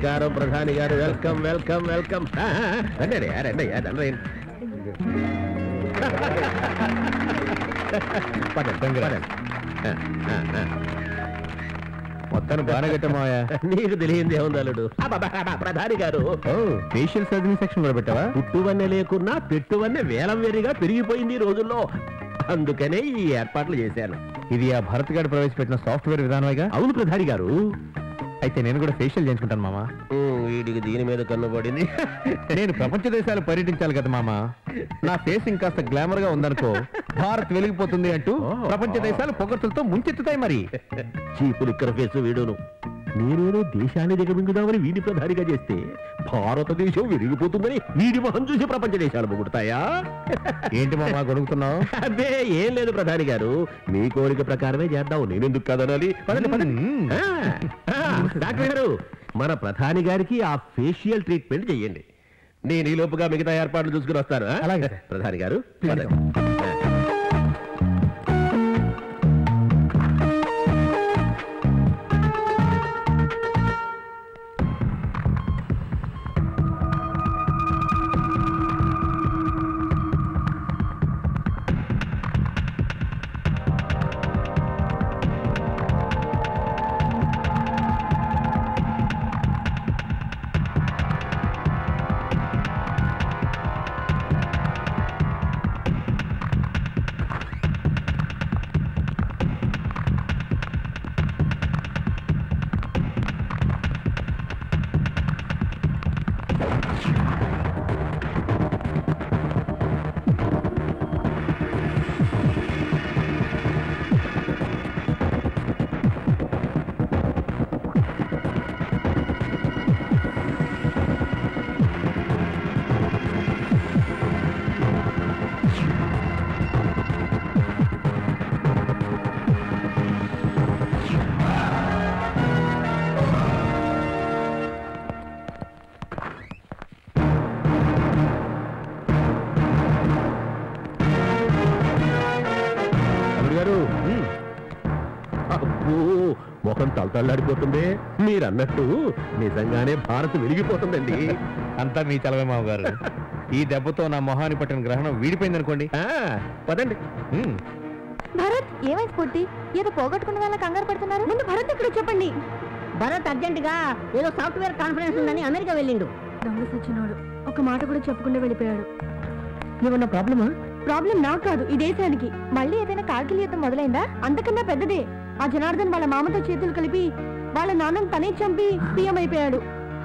నమస్కారం ప్రధాని గారు. Welcome welcome welcome. రండి రండి రండి. మొత్తాన్ని బాగా కట్టమాయా. నీకు తెలియంది ఏముంది అల్లుడు. ప్రధాని గారు ఫేషియల్ సర్జరీ సెక్షన్ కూడా పెట్టావా? పుట్టువన్నె లేకున్నా పెట్టువన్నె వేలం వేరిగా పెరిగిపోయింది ఈ రోజుల్లో. అందుకనే ఈ ఏర్పాట్లు చేశాను. ఇది ఆ భరత్ గారు ప్రవేశపెట్టిన సాఫ్ట్వేర్ విధానమేగా? అవును ప్రధాని గారు. అయితే నేను కూడా ఫేషియల్ చేయించుకుంటాను మామ. వీడికి దీని మీద కన్నుపడింది. నేను ప్రపంచ దేశాలు పర్యటించాలి కదా మామ. నా ఫేస్ ఇంకాస్త గ్లామర్ గా ఉందనుకో, భారత్ వెలిగిపోతుంది అంటూ ప్రపంచ దేశాలు పొగడ్తలతో ముంచెత్తుతాయి. మరి చీపులు ఇక్కడ ఫేసు వీడును. నేనేదో దేశాన్ని దిగమింగుదామని వీడి ప్రధానిగా చేస్తే భారతదేశం విరిగిపోతుందని వీడి మొహం చూసి ప్రపంచ దేశాలు పొగుడుతాయా? ఏంటి మామ గొడుగుతున్నావు? అదే ఏం లేదు ప్రధాని గారు, మీ కోరిక ప్రకారమే చేద్దాం. నేనెందుకు కాదనాలి? పదండి పదండి. డాక్టర్ గారు, మన ప్రధాని గారికి ఆ ఫేషియల్ ట్రీట్మెంట్ చెయ్యండి. నేను ఈ లోపుగా మిగతా ఏర్పాట్లు చూసుకుని వస్తాను. అలాగే ప్రధాని గారు. ముఖం తలతల్లాడిపోతుంది. మీరన్నట్టు నిజంగానే భారత్ వెలిగిపోతుందండి. అంతా మీ చలవే మావ గారు. ఈ దెబ్బతో నా మొహాన్ని పట్టిన గ్రహణం వీడిపోయింది అనుకోండి. పదండి. భరత్ ఏమైంది స్ఫూర్తి? ఏదో పోగొట్టుకున్న వాళ్ళ కంగారు పడుతున్నారు. ముందు భరత్ ఇక్కడ చెప్పండి. భరత్ అర్జెంట్ గా ఏదో సాఫ్ట్వేర్ కాన్ఫరెన్స్ ఉందని అమెరికా వెళ్ళిండు. దొంగ సచ్చినోడు ఒక మాట కూడా చెప్పకుండా వెళ్ళిపోయాడు. ఏమన్నా ప్రాబ్లమా? ప్రాబ్లం నాకు కాదు, ఈ దేశానికి. మళ్ళీ ఏదైనా కార్గిల్ యుద్ధం మొదలైందా? అంతకన్నా పెద్దదే. ఆ జనార్దన్ వాళ్ళ మామతో చేతులు కలిపి వాళ్ళ నాన్నను తనే చంపి పిఎం అయిపోయాడు.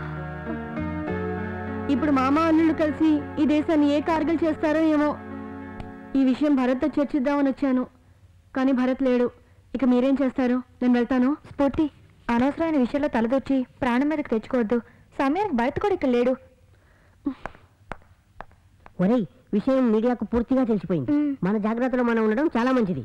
ఇప్పుడు మామ అల్లుళ్ళు కలిసి ఈ దేశాన్ని ఏ కార్గిల్ చేస్తారో ఏమో. ఈ విషయం భరత్తో చర్చిద్దామని వచ్చాను, కానీ భరత్ లేడు. ఇక మీరేం చేస్తారు? నేను వెళ్తాను. స్ఫూర్తి, అనవసరమైన విషయంలో తలదొచ్చి ప్రాణం మీదకి తెచ్చుకోవద్దు. సమయానికి భరత్ కూడా ఇక్కడ లేడు. ఒరేయ్, విషయం మీడియాకు పూర్తిగా తెలిసిపోయింది. మన జాగ్రత్తలో మనం ఉండడం చాలా మంచిది.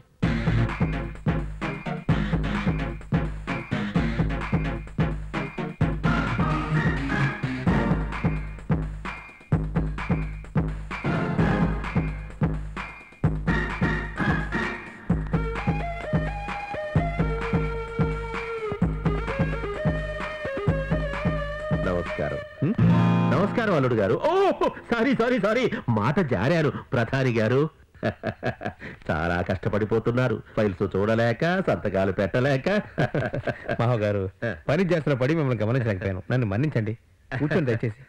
నమస్కారం. నమస్కారం అల్లుడు గారు. ఓ సారీ సారీ సారీ, మాట జారాను. ప్రధాని గారు చాలా కష్టపడిపోతున్నారు. ఫైల్స్ చూడలేక, సంతకాలు పెట్టలేక. మామగారు, పని చేస్తున్న పడి మిమ్మల్ని గమనించలేకపోయాను. నన్ను మన్నించండి. కూర్చొని దయచేసి.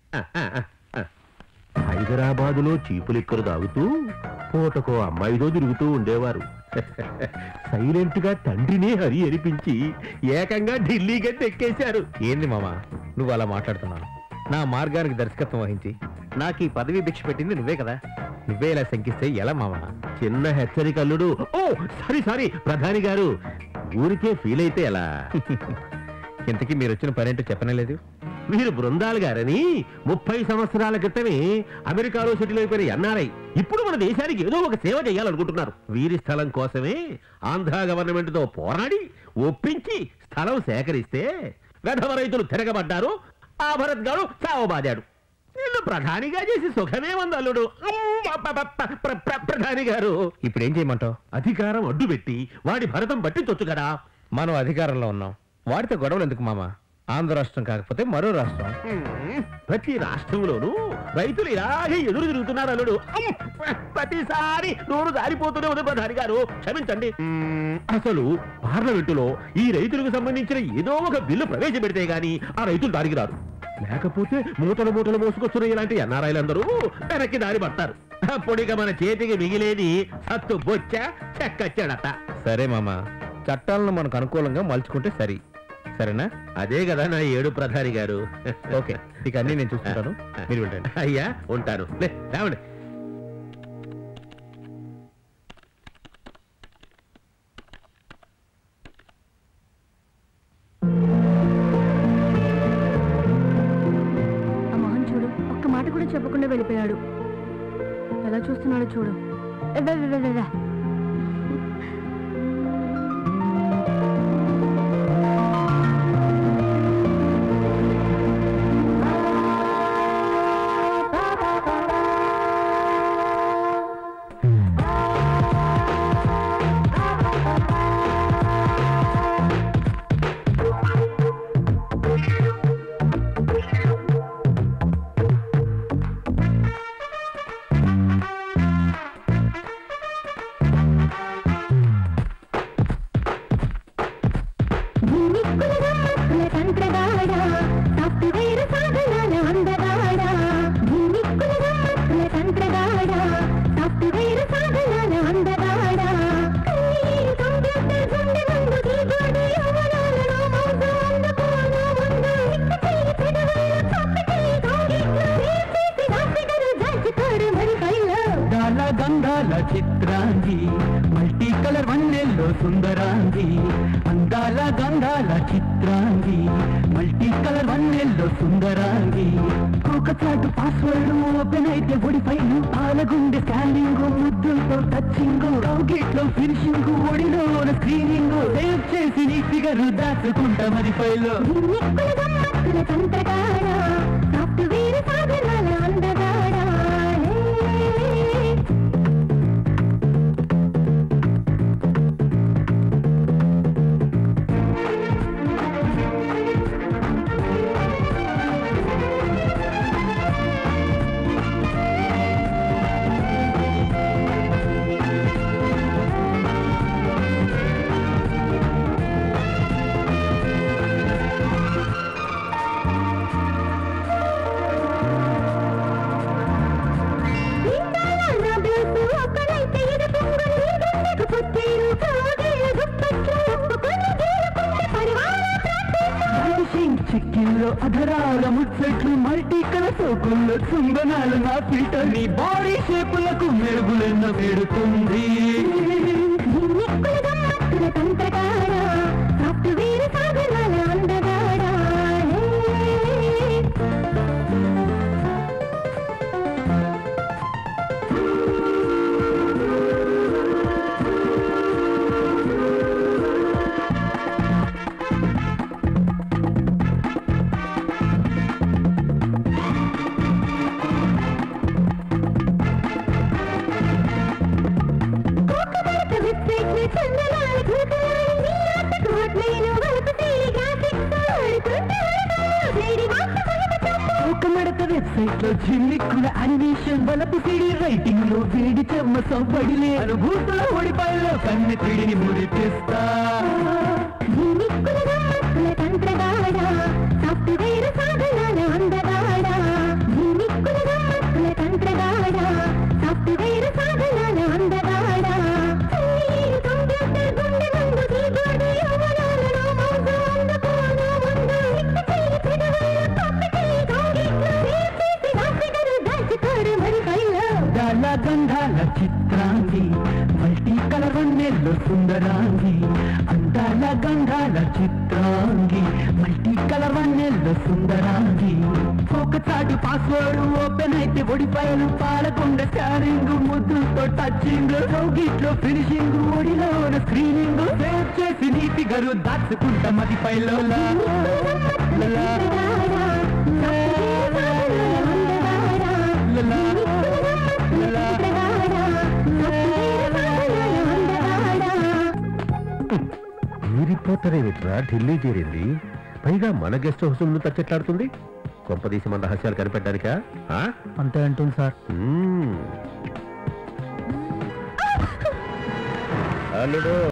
హైదరాబాదులో చీపులిక్కరు తాగుతూ పూటకో అమ్మాయితో తిరుగుతూ ఉండేవారు. సైలెంట్ గా తండ్రిని హరి అనిపించి ఏకంగా ఢిల్లీ గట్టి ఎక్కేశారు. ఏంది మామ నువ్వు అలా మాట్లాడుతున్నావు? నా మార్గానికి దర్శకత్వం వహించి నాకు ఈ పదవి భిక్ష పెట్టింది నువ్వే కదా. నువ్వే ఇలా శంకిస్తే ఎలా మామ? చిన్న హెచ్చరిక అల్లుడు. ఓ సారీ సారీ ప్రధాని గారు, ఊరికే ఫీల్ అయితే ఎలా? ఇంతకీ మీరు వచ్చిన పనేంటో చెప్పనలేదు. వీరు బృందాలు గారని 30 సంవత్సరాల క్రితమే అమెరికాలో సెటిల్ అయిపోయిన ఎన్ఆర్ఐ ఇప్పుడు మన దేశానికి ఏదో ఒక సేవ చేయాలనుకుంటున్నారు. వీరి స్థలం కోసమే ఆంధ్ర గవర్నమెంట్ తో పోరాడి ఒప్పించి స్థలం సేకరిస్తే వెధవ రైతులు తిరగబడ్డారు. ఆ భరత్ గారు చావబాదాడు. వీళ్ళు ప్రధానిగా చేసి సుఖమే ఉంది అల్లుడు. ప్రధాని గారు ఇప్పుడు ఏం చేయమంటావు? అధికారం అడ్డుపెట్టి వాడి భరతం పట్టించొచ్చు కదా. మనం అధికారంలో ఉన్నాం, వాడితో గొడవలు ఎందుకు మామ? ఆంధ్ర రాష్ట్రం కాకపోతే మరో రాష్ట్రం. ప్రతి రాష్ట్రంలోనూ రైతులు ఇలాగే ఎదురు తిరుగుతున్నారు అల్లుడు. ప్రతిసారి నోరు జారిపోతూనే ఉంది ప్రధాని గారు, క్షమించండి. అసలు పార్లమెంటులో ఈ రైతులకు సంబంధించిన ఏదో ఒక బిల్లు ప్రవేశపెడితే గాని ఆ రైతులు దారికి రారు. లేకపోతే మూటలు మూటలు మోసుకొస్తున్న ఇలాంటి ఎన్ఆర్ఐలందరూ వెనక్కి దారి పడతారు. అప్పుడిక మన చేతికి మిగిలేది సత్తు బొచ్చ చెక్కచ్చాడట. సరే మామ, చట్టాలను మనకు అనుకూలంగా మలుచుకుంటే సరి. సరేనా? అదే కదా నా 7 ప్రధాని గారు. ఓకే, ఇక అన్ని నేను చూసుకుంటాను, మీరు వెళ్ళండి. అయ్యా ఉంటాను. రావండి. ఆ మోహన్ చూడు, ఒక్క మాట కూడా చెప్పకుండా వెళ్ళిపోయాడు. ఎలా చూస్తున్నాడో చూడు. చిత్రాంగి మల్టీ కలర్ వన్నెల్లో సుందరాంగి, అందాల గంధాల చిత్రాంగి మల్టీ కలర్ వన్నెల్లో సుందరాంగి. ఒక చాటు పాస్వర్డ్ ఓపెన్ అయితే ఒడి ఫైలు, పాలగుండె స్కానింగ్, ముద్దులతో టచింగ్, కౌగిట్లో ఫినిషింగ్, ఒడిలో స్క్రీనింగ్, సేవ్ చేసి నీ ఫిగర్ దాచుకుంటా మరి ఫైలు. చిక్కిల్లో అధరాల ముచ్చట్లు, మల్టీ కలర్ సోకుల్లో చుంబనాలు, నా ఫిల్టర్ నీ బాడీ షేపులకు మెరుగులెన్న పెడుతుంది. వెబ్సైట్ లో జిమ్మిక్కుల అనిమేషన్, బలపు సిడి రైటింగ్ లో వేడి చెమ్మ సవ్వడిలే, అనుభూతుల ఒడిపాయలో కన్నె తిడిని ముడిపిస్తా. గంధాల చిత్రాంగి మల్టీ కలర్ వన్నెల్లో సుందరాంగి, అందాల గంధాల చిత్రాంగి మల్టీ కలర్ వన్నెల్లో సుందరాంగి. ఒక చాటు పాస్వర్డ్ ఓపెన్ అయితే ఒడిపాయలు, పాలకొండ స్కానింగ్, ముద్దులతో టచింగ్, కౌగిట్లో ఫినిషింగ్, ఒడిలో స్క్రీనింగ్, సేవ్ చేసి నీ ఫిగరు దాచుకుంటా మది పైలో. ఈ రిపోర్టర్ ఏమిట్రా ఢిల్లీ చేరింది? పైగా మన గెస్ట్ హౌస్ ముందు తచ్చెట్లాడుతుంది. కొంపదీసి మన రహస్యాలు కనిపెట్టడానికా? అంతే అంటుంది సార్. అల్లుడు